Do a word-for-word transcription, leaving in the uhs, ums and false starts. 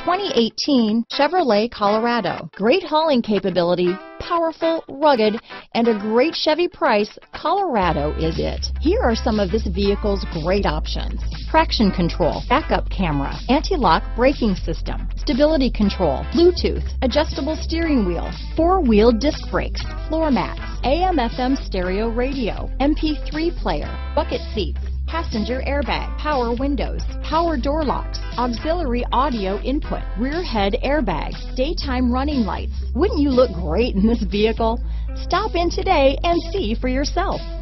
twenty eighteen Chevrolet Colorado. Great hauling capability, powerful, rugged, and a great Chevy price, Colorado is it. Here are some of this vehicle's great options: traction control, backup camera, anti-lock braking system, stability control, Bluetooth, adjustable steering wheel, four-wheel disc brakes, floor mats, A M F M stereo radio, M P three player, bucket seats, passenger airbag, power windows, power door locks, auxiliary audio input, rear head airbag, daytime running lights. Wouldn't you look great in this vehicle? Stop in today and see for yourself.